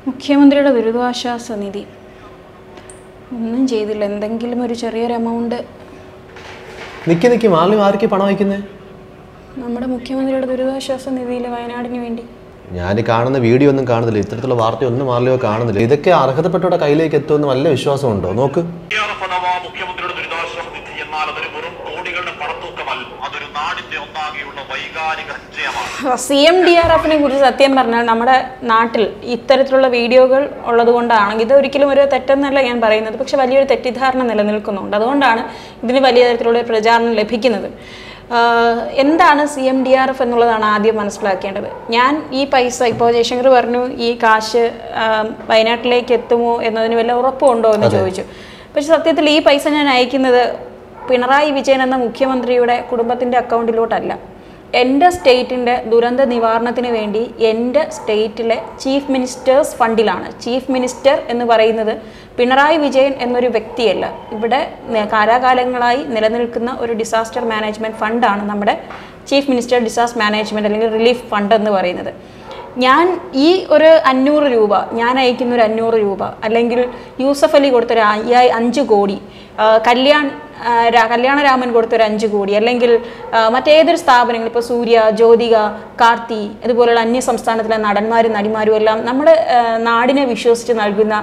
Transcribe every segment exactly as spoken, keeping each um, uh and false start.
മുഖ്യമന്ത്രിയുടെ ദുരിതാശ്വാസ നിധി ഒന്നും ചെയ്തില്ല. എന്തെങ്കിലും ഒരു ചെറിയൊരു എമൗണ്ട്. നിക്കി നിക്കി മാലിന്യം ആർക്ക് പണം വയ്ക്കുന്നേ? നമ്മുടെ മുഖ്യമന്ത്രിയുടെ ദുരിതാശ്വാസ നിധിയിൽ വയനാടിന് വേണ്ടി. ഞാൻ കാണുന്ന വീഡിയോ ഒന്നും കാണുന്നില്ല, ഇത്തരത്തിലുള്ള വാർത്തയൊന്നും മാലിന്യമോ കാണുന്നില്ല. ഇതൊക്കെ അർഹതപ്പെട്ടവരുടെ കയ്യിലേക്ക് എത്തുമെന്ന് വല്ല വിശ്വാസമുണ്ടോ? നോക്ക്. മുഖ്യമന്ത്രിയുടെ ദുരിതാശ്വാസ നിധി എന്നാൽ അതൊരു വെറും കോടികളുടെ പണത്തൂക്കമല്ല, അതൊരു നാടിന്റെ ഒന്നാകെയുള്ള വൈകാരിക ജയമാണ്. സി എം ഡി ആർ എഫിനെ കുറിച്ച് സത്യം പറഞ്ഞാൽ നമ്മുടെ നാട്ടിൽ ഇത്തരത്തിലുള്ള വീഡിയോകൾ ഉള്ളത് കൊണ്ടാണ്. ഇത് ഒരിക്കലും ഒരു തെറ്റെന്നല്ല ഞാൻ പറയുന്നത്, പക്ഷെ വലിയൊരു തെറ്റിദ്ധാരണ നിലനിൽക്കുന്നുണ്ട്. അതുകൊണ്ടാണ് ഇതിന് വലിയ തരത്തിലുള്ള പ്രചാരണം ലഭിക്കുന്നത്. എന്താണ് C M D R F എന്നുള്ളതാണ് ആദ്യം മനസ്സിലാക്കേണ്ടത്. ഞാൻ ഈ പൈസ ഇപ്പോൾ ജയശങ്കർ പറഞ്ഞു ഈ കാശ് വയനാട്ടിലേക്ക് എത്തുമോ എന്നതിന് വല്ല ഉറപ്പുണ്ടോ എന്ന് ചോദിച്ചു. പക്ഷെ സത്യത്തിൽ ഈ പൈസ ഞാൻ അയക്കുന്നത് പിണറായി വിജയൻ എന്ന മുഖ്യമന്ത്രിയുടെ കുടുംബത്തിൻ്റെ അക്കൗണ്ടിലോട്ടല്ല. എൻ്റെ സ്റ്റേറ്റിൻ്റെ ദുരന്ത നിവാരണത്തിന് വേണ്ടി എൻ്റെ സ്റ്റേറ്റിലെ ചീഫ് മിനിസ്റ്റേഴ്സ് ഫണ്ടിലാണ്. ചീഫ് മിനിസ്റ്റർ എന്ന് പറയുന്നത് പിണറായി വിജയൻ എന്നൊരു വ്യക്തിയല്ല. ഇവിടെ കാലാകാലങ്ങളായി നിലനിൽക്കുന്ന ഒരു ഡിസാസ്റ്റർ മാനേജ്മെൻറ്റ് ഫണ്ടാണ് നമ്മുടെ ചീഫ് മിനിസ്റ്റർ ഡിസാസ്റ്റർ മാനേജ്മെൻറ്റ് അല്ലെങ്കിൽ റിലീഫ് ഫണ്ട് എന്ന് പറയുന്നത്. ഞാൻ ഈ ഒരു അഞ്ഞൂറ് രൂപ ഞാൻ അയക്കുന്ന ഒരു അഞ്ഞൂറ് രൂപ അല്ലെങ്കിൽ യൂസഫ് അലി കൊടുത്തൊരു അയ്യായി അഞ്ച് കോടി കല്യാൺ കല്യാണരാമൻ കൊടുത്തൊരു അഞ്ച് കോടി അല്ലെങ്കിൽ മറ്റേതൊരു സ്ഥാപനങ്ങൾ ഇപ്പോൾ സൂര്യ, ജ്യോതിക, കാർത്തി ഇതുപോലുള്ള അന്യ സംസ്ഥാനത്തിലെ നടന്മാരും നടിമാരും എല്ലാം നമ്മുടെ നാടിനെ വിശ്വസിച്ച് നൽകുന്ന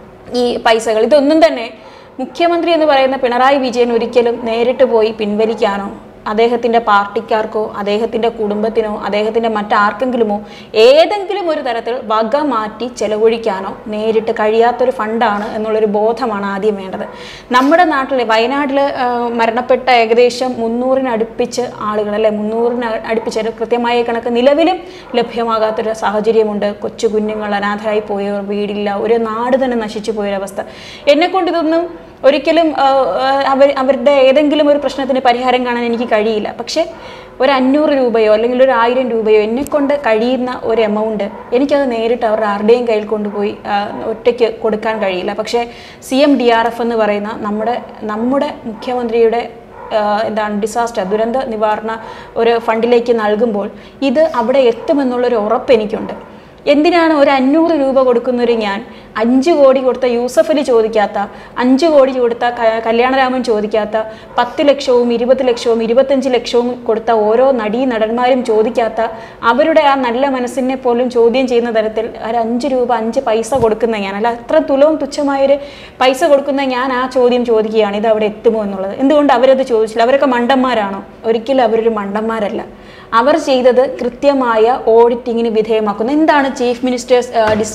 ഈ പൈസകൾ ഇതൊന്നും തന്നെ മുഖ്യമന്ത്രി എന്ന് പറയുന്ന പിണറായി വിജയൻ ഒരിക്കലും നേരിട്ട് പോയി പിൻവലിക്കാനോ അദ്ദേഹത്തിൻ്റെ പാർട്ടിക്കാർക്കോ അദ്ദേഹത്തിൻ്റെ കുടുംബത്തിനോ അദ്ദേഹത്തിൻ്റെ മറ്റാർക്കെങ്കിലുമോ ഏതെങ്കിലും ഒരു തരത്തിൽ വക മാറ്റി ചെലവഴിക്കാനോ നേരിട്ട് കഴിയാത്തൊരു ഫണ്ടാണ് എന്നുള്ളൊരു ബോധമാണ് ആദ്യം വേണ്ടത്. നമ്മുടെ നാട്ടിൽ വയനാട്ടിൽ മരണപ്പെട്ട ഏകദേശം മുന്നൂറിനടുപ്പിച്ച് ആളുകൾ അല്ലെ മുന്നൂറിന് അടുപ്പിച്ച് കൃത്യമായ കണക്ക് നിലവിലും ലഭ്യമാകാത്തൊരു സാഹചര്യമുണ്ട്. കൊച്ചു കുഞ്ഞുങ്ങൾ അനാഥരായി പോയവർ, വീടില്ല, ഒരു നാട് തന്നെ നശിച്ചു പോയൊരവസ്ഥ. എന്നെക്കൊണ്ട് ഇതൊന്നും ഒരിക്കലും അവർ അവരുടെ ഏതെങ്കിലും ഒരു പ്രശ്നത്തിന് പരിഹാരം കാണാൻ എനിക്ക് കഴിയില്ല. പക്ഷേ ഒരു അഞ്ഞൂറ് രൂപയോ അല്ലെങ്കിൽ ഒരു ആയിരം രൂപയോ എന്നെക്കൊണ്ട് കഴിയുന്ന ഒരു എമൗണ്ട് എനിക്കത് നേരിട്ട് അവരുടെ ആരുടെയും കയ്യിൽ കൊണ്ടുപോയി ഒറ്റയ്ക്ക് കൊടുക്കാൻ കഴിയില്ല. പക്ഷേ C M D R F എന്ന് പറയുന്ന നമ്മുടെ നമ്മുടെ മുഖ്യമന്ത്രിയുടെ എന്താണ് ഡിസാസ്റ്റർ ദുരന്ത നിവാരണ ഒരു ഫണ്ടിലേക്ക് നൽകുമ്പോൾ ഇത് അവിടെ എത്തുമെന്നുള്ളൊരു ഉറപ്പ് എനിക്കുണ്ട്. എന്തിനാണ് ഒരു അഞ്ഞൂറ് രൂപ കൊടുക്കുന്നൊരു ഞാൻ അഞ്ച് കോടി കൊടുത്ത യൂസഫ് അലി ചോദിക്കാത്ത, അഞ്ച് കോടി കൊടുത്ത കല്യാണരാമൻ ചോദിക്കാത്ത, പത്ത് ലക്ഷവും ഇരുപത് ലക്ഷവും ഇരുപത്തഞ്ച് ലക്ഷവും കൊടുത്ത ഓരോ നടീ നടന്മാരും ചോദിക്കാത്ത, അവരുടെ ആ നല്ല മനസ്സിനെ പോലും ചോദ്യം ചെയ്യുന്ന തരത്തിൽ ഒരു അഞ്ച് രൂപ അഞ്ച് പൈസ കൊടുക്കുന്ന ഞാൻ അല്ല അത്ര തുലവും തുച്ഛമായൊരു പൈസ കൊടുക്കുന്ന ഞാൻ ആ ചോദ്യം ചോദിക്കുകയാണ് ഇത് അവിടെ എത്തുമോ എന്നുള്ളത്. എന്തുകൊണ്ട് അവരത് ചോദിച്ചില്ല? അവരൊക്കെ മണ്ടന്മാരാണോ? ഒരിക്കലും അവരൊരു മണ്ടന്മാരല്ല. അവർ ചെയ്തത് കൃത്യമായ ഓഡിറ്റിങ്ങിന് വിധേയമാക്കുന്നു. എന്താണ് ചീഫ് മിനിസ്റ്റേഴ്സ്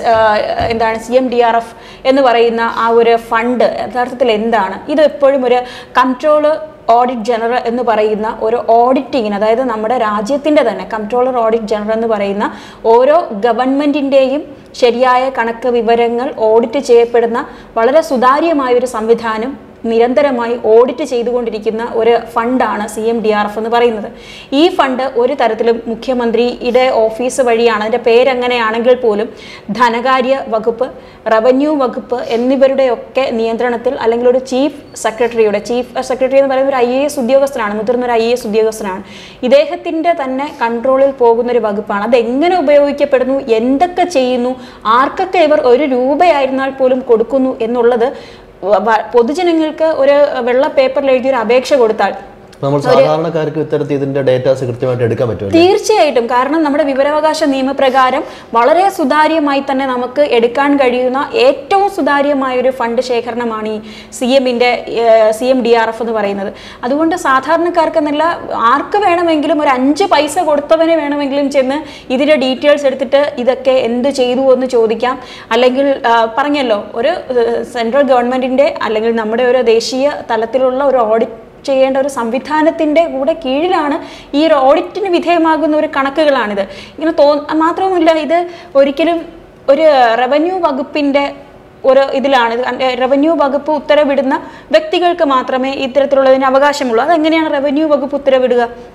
എന്താണ് C M D R F എന്ന് പറയുന്ന ആ ഒരു ഫണ്ട് യഥാർത്ഥത്തിൽ എന്താണ്? ഇത് എപ്പോഴും ഒരു കൺട്രോളർ ഓഡിറ്റ് ജനറൽ എന്ന് പറയുന്ന ഒരു ഓഡിറ്റിങ്ങിന്, അതായത് നമ്മുടെ രാജ്യത്തിൻ്റെ തന്നെ കൺട്രോളർ ഓഡിറ്റ് ജനറൽ എന്ന് പറയുന്ന ഓരോ ഗവൺമെൻറ്റിൻ്റെയും ശരിയായ കണക്ക് വിവരങ്ങൾ ഓഡിറ്റ് ചെയ്യപ്പെടുന്ന വളരെ സുതാര്യമായൊരു സംവിധാനം നിരന്തരമായി ഓഡിറ്റ് ചെയ്തുകൊണ്ടിരിക്കുന്ന ഒരു ഫണ്ടാണ് C M D R F എന്ന് പറയുന്നത്. ഈ ഫണ്ട് ഒരു തരത്തിലും മുഖ്യമന്ത്രിയുടെ ഓഫീസ് വഴിയാണ്, അതിൻ്റെ പേരങ്ങനെയാണെങ്കിൽ പോലും ധനകാര്യ വകുപ്പ്, റവന്യൂ വകുപ്പ് എന്നിവരുടെയൊക്കെ നിയന്ത്രണത്തിൽ അല്ലെങ്കിൽ ഒരു ചീഫ് സെക്രട്ടറിയുടെ ചീഫ് സെക്രട്ടറി എന്ന് പറയുന്ന ഒരു ഐ എ എസ് ഉദ്യോഗസ്ഥനാണ്, മുതിർന്ന ഒരു ഐ എ എസ് ഉദ്യോഗസ്ഥനാണ്. ഇദ്ദേഹത്തിൻ്റെ തന്നെ കൺട്രോളിൽ പോകുന്നൊരു വകുപ്പാണ്. അതെങ്ങനെ ഉപയോഗിക്കപ്പെടുന്നു, എന്തൊക്കെ ചെയ്യുന്നു, ആർക്കൊക്കെ ഇവർ ഒരു രൂപയായിരുന്നാൽ പോലും കൊടുക്കുന്നു എന്നുള്ളത് പൊതുജനങ്ങൾക്ക് ഒരു വെള്ള പേപ്പറിൽ എഴുതിയൊരു അപേക്ഷ കൊടുത്താൽ നമ്മൾ സാധാരണക്കാർക്ക് ഇത്തരത്തിൽ ഇതിന്റെ ഡേറ്റാസ് കൃത്യമായിട്ട് എടുക്കാൻ പറ്റും. തീർച്ചയായിട്ടും. കാരണം നമ്മുടെ വിവരാവകാശ നിയമപ്രകാരം വളരെ സുതാര്യമായി തന്നെ നമുക്ക് എടുക്കാൻ കഴിയുന്ന ഏറ്റവും സുതാര്യമായ ഒരു ഫണ്ട് ശേഖരണമാണ് ഈ സി എമ്മിൻ്റെ C M D R F എന്ന് പറയുന്നത്. അതുകൊണ്ട് സാധാരണക്കാർക്കെന്നല്ല ആർക്ക് വേണമെങ്കിലും ഒരു അഞ്ച് പൈസ കൊടുത്തവന് വേണമെങ്കിലും ചെന്ന് ഇതിൻ്റെ ഡീറ്റെയിൽസ് എടുത്തിട്ട് ഇതൊക്കെ എന്ത് ചെയ്തു എന്ന് ചോദിക്കാം. അല്ലെങ്കിൽ പറഞ്ഞല്ലോ ഒരു സെൻട്രൽ ഗവൺമെൻറ്റിൻ്റെ അല്ലെങ്കിൽ നമ്മുടെ ഒരു ദേശീയ തലത്തിലുള്ള ഒരു ഓഡിറ്റ് ചെയ്യേണ്ട ഒരു സംവിധാനത്തിൻ്റെ കൂടെ കീഴിലാണ് ഈ ഒരു ഓഡിറ്റിന് വിധേയമാകുന്ന ഒരു കണക്കുകളാണിത്. ഇങ്ങനെ തോ മാത്രവുമല്ല ഇത് ഒരിക്കലും ഒരു റവന്യൂ വകുപ്പിൻ്റെ ഒരു ഇതിലാണ്. റവന്യൂ വകുപ്പ് ഉത്തരവിടുന്ന വ്യക്തികൾക്ക് മാത്രമേ ഇത്തരത്തിലുള്ളതിന് അവകാശമുള്ളൂ. അതെങ്ങനെയാണ് റവന്യൂ വകുപ്പ് ഉത്തരവിടുക?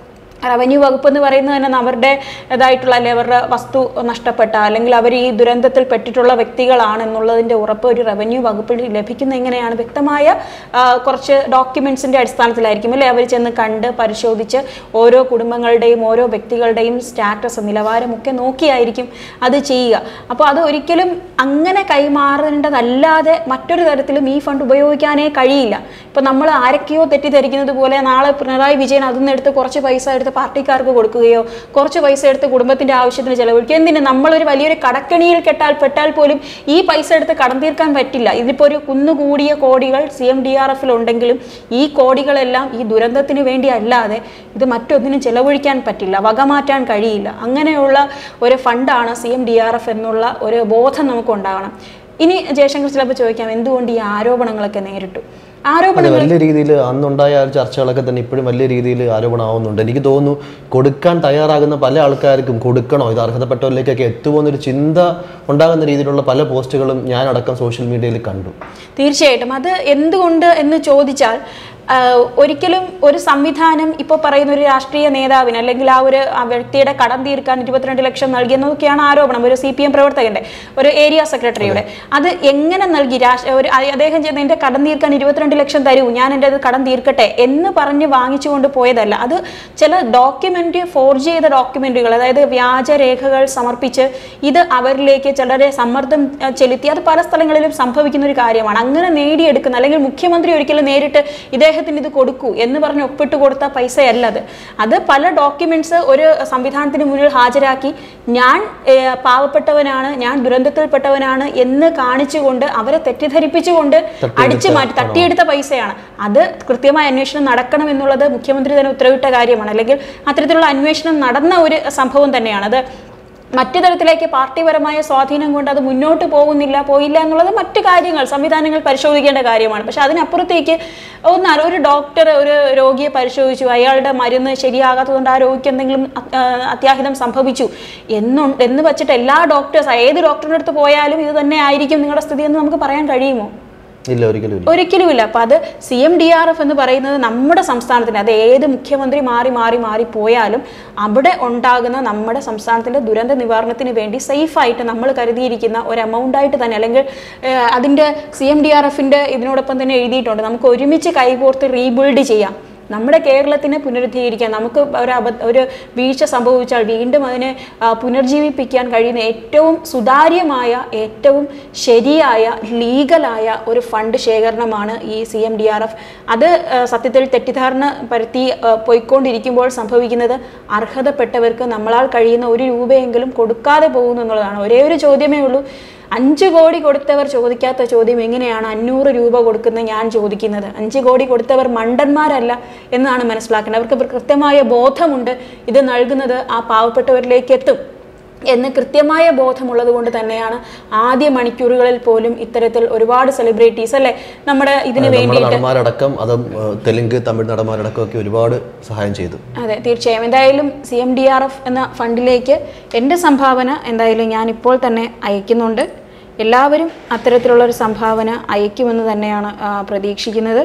റവന്യൂ വകുപ്പ് എന്ന് പറയുന്നത് തന്നെ അവരുടേതായിട്ടുള്ള അല്ലെ അവരുടെ വസ്തു നഷ്ടപ്പെട്ട അല്ലെങ്കിൽ അവർ ഈ ദുരന്തത്തിൽ പെട്ടിട്ടുള്ള വ്യക്തികളാണെന്നുള്ളതിൻ്റെ ഉറപ്പ് ഒരു റവന്യൂ വകുപ്പിൽ ലഭിക്കുന്ന എങ്ങനെയാണ്? വ്യക്തമായ കുറച്ച് ഡോക്യുമെൻസിൻ്റെ അടിസ്ഥാനത്തിലായിരിക്കും അല്ലേ അവർ ചെന്ന് കണ്ട് പരിശോധിച്ച് ഓരോ കുടുംബങ്ങളുടെയും ഓരോ വ്യക്തികളുടെയും സ്റ്റാറ്റസ് നിലവാരമൊക്കെ നോക്കിയായിരിക്കും അത് ചെയ്യുക. അപ്പോൾ അത് ഒരിക്കലും അങ്ങനെ കൈമാറേണ്ടതല്ലാതെ മറ്റൊരു തരത്തിലും ഈ ഫണ്ട് ഉപയോഗിക്കാനേ കഴിയില്ല. ഇപ്പം നമ്മൾ ആരൊക്കെയോ തെറ്റിദ്ധരിക്കുന്നത് പോലെ നാളെ പിണറായി വിജയൻ അതിൽ നിന്ന് എടുത്ത് കുറച്ച് പൈസ എടുത്ത് പാർട്ടിക്കാർക്ക് കൊടുക്കുകയോ കുറച്ച് പൈസ എടുത്ത് കുടുംബത്തിന്റെ ആവശ്യത്തിന് ചെലവഴിക്കുക. എന്തിന്? നമ്മളൊരു വലിയൊരു കടക്കണിയിൽ കെട്ടാൽ പെട്ടാൽ പോലും ഈ പൈസ എടുത്ത് കടം തീർക്കാൻ പറ്റില്ല. ഇതിപ്പോൾ ഒരു കുന്നുകൂടിയ കോടികൾ സി എം ഡി ആർ എഫിൽ ഉണ്ടെങ്കിലും ഈ കോടികളെല്ലാം ഈ ദുരന്തത്തിന് വേണ്ടി അല്ലാതെ ഇത് മറ്റൊന്നിനും ചെലവഴിക്കാൻ പറ്റില്ല, വകമാറ്റാൻ കഴിയില്ല. അങ്ങനെയുള്ള ഒരു ഫണ്ടാണ് C M D R F എന്നുള്ള ഒരു ബോധം നമുക്ക് ഉണ്ടാകണം. ഇനി ജയശങ്കർ ചിലപ്പോൾ ചോദിക്കാം, എന്തുകൊണ്ട് ഈ ആരോപണങ്ങളൊക്കെ നേരിട്ടു? ആരോപണങ്ങൾ വലിയ രീതിയിൽ അന്നുണ്ടായ ചർച്ചകളൊക്കെ തന്നെ ഇപ്പോഴും വലിയ രീതിയിൽ ആരോപണമാവുന്നുണ്ട്. എനിക്ക് തോന്നുന്നു കൊടുക്കാൻ തയ്യാറാകുന്ന പല ആൾക്കാർക്കും കൊടുക്കണോ, ഇത് അർഹതപ്പെട്ടവരിലേക്കൊക്കെ എത്തുമോന്നൊരു ചിന്ത ഉണ്ടാകുന്ന രീതിയിലുള്ള പല പോസ്റ്റുകളും ഞാനടക്കം സോഷ്യൽ മീഡിയയിൽ കണ്ടു. തീർച്ചയായിട്ടും അത് എന്തുകൊണ്ട് എന്ന് ചോദിച്ചാൽ ഒരിക്കലും ഒരു സംവിധാനം ഇപ്പോൾ പറയുന്ന ഒരു രാഷ്ട്രീയ നേതാവിന് അല്ലെങ്കിൽ ആ ഒരു ആ വ്യക്തിയുടെ കടം തീർക്കാൻ ഇരുപത്തിരണ്ട് ലക്ഷം നൽകിയെന്നതൊക്കെയാണ് ആരോപണം. ഒരു സി പി എം പ്രവർത്തകന്റെ ഒരു ഏരിയ സെക്രട്ടറിയുടെ അത് എങ്ങനെ നൽകി? ഒരു അദ്ദേഹം ചെയ്യുന്ന എൻ്റെ കടം തീർക്കാൻ ഇരുപത്തിരണ്ട് ലക്ഷം തരൂ, ഞാൻ എൻ്റെ അത് കടം തീർക്കട്ടെ എന്ന് പറഞ്ഞ് വാങ്ങിച്ചുകൊണ്ട് പോയതല്ല. അത് ചില ഡോക്യുമെന്റ് ഫോർജ് ചെയ്ത ഡോക്യുമെന്റുകൾ, അതായത് വ്യാജരേഖകൾ സമർപ്പിച്ച് ഇത് അവരിലേക്ക് ചിലരെ സമ്മർദ്ദം ചെലുത്തി അത് പല സ്ഥലങ്ങളിലും സംഭവിക്കുന്ന ഒരു കാര്യമാണ്. അങ്ങനെ നേടിയെടുക്കുന്ന അല്ലെങ്കിൽ മുഖ്യമന്ത്രി ഒരിക്കലും നേരിട്ട് ഇതേ അദ്ദേഹത്തിന് ഇത് കൊടുക്കൂ എന്ന് പറഞ്ഞ് ഒപ്പിട്ട് കൊടുത്ത പൈസയല്ല അത്. അത് പല ഡോക്യുമെന്റ്സ് ഒരു സംവിധാനത്തിന് മുന്നിൽ ഹാജരാക്കി ഞാൻ പാവപ്പെട്ടവനാണ്, ഞാൻ ദുരന്തത്തിൽപ്പെട്ടവനാണ് എന്ന് കാണിച്ചുകൊണ്ട് അവരെ തെറ്റിദ്ധരിപ്പിച്ചുകൊണ്ട് അടിച്ചു മാറ്റി തട്ടിയെടുത്ത പൈസയാണ്. അത് കൃത്യമായ അന്വേഷണം നടക്കണം എന്നുള്ളത് മുഖ്യമന്ത്രി തന്നെ ഉത്തരവിട്ട കാര്യമാണ്. അല്ലെങ്കിൽ അത്തരത്തിലുള്ള അന്വേഷണം നടന്ന ഒരു സംഭവം തന്നെയാണ് അത്. മറ്റു തരത്തിലേക്ക് പാർട്ടിപരമായ സ്വാധീനം കൊണ്ട് അത് മുന്നോട്ട് പോകുന്നില്ല പോയില്ല എന്നുള്ളത് മറ്റു കാര്യങ്ങൾ സംവിധാനങ്ങൾ പരിശോധിക്കേണ്ട കാര്യമാണ്. പക്ഷെ അതിനപ്പുറത്തേക്ക് ഒന്നാൽ ഒരു ഡോക്ടർ ഒരു രോഗിയെ പരിശോധിച്ചു, അയാളുടെ മരുന്ന് ശരിയാകാത്തതുകൊണ്ട് ആ രോഗിക്ക് എന്തെങ്കിലും അത്യാഹിതം സംഭവിച്ചു എന്നു എന്ന് വെച്ചിട്ട് എല്ലാ ഡോക്ടേഴ്സ് ഏത് ഡോക്ടറിൻ്റെ അടുത്ത് പോയാലും ഇത് തന്നെ ആയിരിക്കും നിങ്ങളുടെ സ്ഥിതി എന്ന് നമുക്ക് പറയാൻ കഴിയുമോ? ഒരിക്കലുമില്ല. അപ്പൊ അത് C M D R F എന്ന് പറയുന്നത് നമ്മുടെ സംസ്ഥാനത്തിന്, അത് ഏത് മുഖ്യമന്ത്രി മാറി മാറി മാറി പോയാലും അവിടെ ഉണ്ടാകുന്ന നമ്മുടെ സംസ്ഥാനത്തിന്റെ ദുരന്ത നിവാരണത്തിന് വേണ്ടി സേഫായിട്ട് നമ്മൾ കരുതിയിരിക്കുന്ന ഒരു എമൗണ്ട് ആയിട്ട് തന്നെ, അല്ലെങ്കിൽ അതിന്റെ സി എം ഡി ആർ എഫിന്റെ ഇതിനോടൊപ്പം തന്നെ എഴുതിയിട്ടുണ്ട്, നമുക്ക് ഒരുമിച്ച് കൈകോർത്ത് റീബിൽഡ് ചെയ്യാം, നമ്മുടെ കേരളത്തിനെ പുനരുദ്ധീകരിക്കാൻ, നമുക്ക് ഒരു അബ ഒരു വീഴ്ച സംഭവിച്ചാൽ വീണ്ടും അതിനെ പുനർജീവിപ്പിക്കാൻ കഴിയുന്ന ഏറ്റവും സുതാര്യമായ ഏറ്റവും ശരിയായ ലീഗലായ ഒരു ഫണ്ട് ശേഖരണമാണ് ഈ C M D R F. അത് സത്യത്തിൽ തെറ്റിദ്ധാരണ പരത്തി പോയിക്കൊണ്ടിരിക്കുമ്പോൾ സംഭവിക്കുന്നത് അർഹതപ്പെട്ടവർക്ക് നമ്മളാൽ കഴിയുന്ന ഒരു രൂപയെങ്കിലും കൊടുക്കാതെ പോകുന്നു എന്നുള്ളതാണ്. ഒരേ ഒരു ചോദ്യമേ ഉള്ളൂ, അഞ്ച് കോടി കൊടുത്തവർ ചോദിക്കാത്ത ചോദ്യം എങ്ങനെയാണ് അഞ്ഞൂറ് രൂപ കൊടുക്കുന്ന ഞാൻ ചോദിക്കുന്നത്? അഞ്ച് കോടി കൊടുത്തവർ മണ്ടന്മാരല്ല എന്നാണ് മനസ്സിലാക്കേണ്ടത്. അവർക്ക് കൃത്യമായ ബോധമുണ്ട് ഇത് നൽകുന്നത് ആ പാവപ്പെട്ടവരിലേക്ക് എത്തും എന്ന് കൃത്യമായ ബോധമുള്ളത് കൊണ്ട് തന്നെയാണ് ആദ്യ മണിക്കൂറുകളിൽ പോലും ഇത്തരത്തിൽ ഒരുപാട് സെലിബ്രിറ്റീസ് അല്ലെ നമ്മുടെ ഇതിന് വേണ്ടിയിട്ട് തെലുങ്ക് തമിഴ് നടന്മാരടക്കം ഒക്കെ ഒരുപാട് സഹായം ചെയ്തു. അതെ, തീർച്ചയായും. എന്തായാലും C M D R F എന്ന ഫണ്ടിലേക്ക് എൻ്റെ സംഭാവന എന്തായാലും ഞാൻ ഇപ്പോൾ തന്നെ അയക്കുന്നുണ്ട്. എല്ലാവരും അത്തരത്തിലുള്ള ഒരു സംഭാവന അയക്കുമെന്ന് തന്നെയാണ് പ്രതീക്ഷിക്കുന്നത്.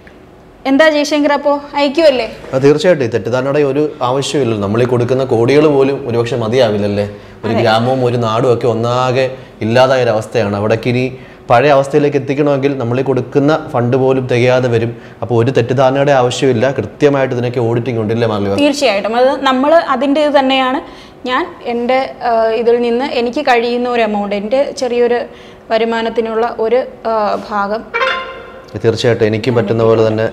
എന്താ ജയശങ്കർ, അപ്പോൾ അയക്കുമല്ലേ? തീർച്ചയായിട്ടും. തെറ്റിദ്ധാരണയുടെ ഒരു ആവശ്യമില്ലല്ലോ. നമ്മൾ ഈ കൊടുക്കുന്ന കോടികൾ പോലും ഒരുപക്ഷെ മതിയാവില്ലല്ലേ. ഒരു ഗ്രാമവും ഒരു നാടും ഒക്കെ ഒന്നാകെ ഇല്ലാതായ ഒരു അവസ്ഥയാണ്. അവിടേക്ക് ഇനി പഴയ അവസ്ഥയിലേക്ക് എത്തിക്കണമെങ്കിൽ നമ്മൾ കൊടുക്കുന്ന ഫണ്ട് പോലും തികയാതെ വരും. അപ്പോൾ ഒരു തെറ്റിദ്ധാരണയുടെ ആവശ്യമില്ല. കൃത്യമായിട്ട് ഇതിനൊക്കെ ഓഡിറ്റിംഗ് ഉണ്ടല്ലേ മാർലിക? തീർച്ചയായിട്ടും. അത് നമ്മൾ അതിൻ്റെ ഇത് തന്നെയാണ്. ഞാൻ എൻ്റെ ഇതിൽ നിന്ന് എനിക്ക് കഴിയുന്ന ഒരു എമൗണ്ട്, എൻ്റെ ചെറിയൊരു വരുമാനത്തിനുള്ള ഒരു ഭാഗം തീർച്ചയായിട്ടും എനിക്കും പറ്റുന്ന പോലെ തന്നെ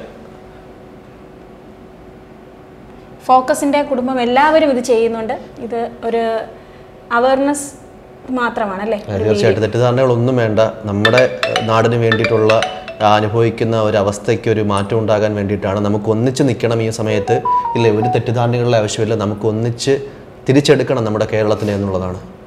ഫോക്കസിൻ്റെ കുടുംബം എല്ലാവരും ഇത് ചെയ്യുന്നുണ്ട്. ഇത് ഒരു അവയർനെസ് മാത്രമാണല്ലേ? തീർച്ചയായിട്ടും. തെറ്റിദ്ധാരണകളൊന്നും വേണ്ട. നമ്മുടെ നാടിന് വേണ്ടിയിട്ടുള്ള അനുഭവിക്കുന്ന ഒരു അവസ്ഥയ്ക്ക് ഒരു മാറ്റം ഉണ്ടാകാൻ വേണ്ടിയിട്ടാണ്. നമുക്ക് ഒന്നിച്ച് നിൽക്കണം ഈ സമയത്ത്. ഇല്ലേ, ഒരു തെറ്റിദ്ധാരണകളുടെ ആവശ്യമില്ല. നമുക്ക് ഒന്നിച്ച് തിരിച്ചെടുക്കണം നമ്മുടെ കേരളത്തിനെ എന്നുള്ളതാണ്.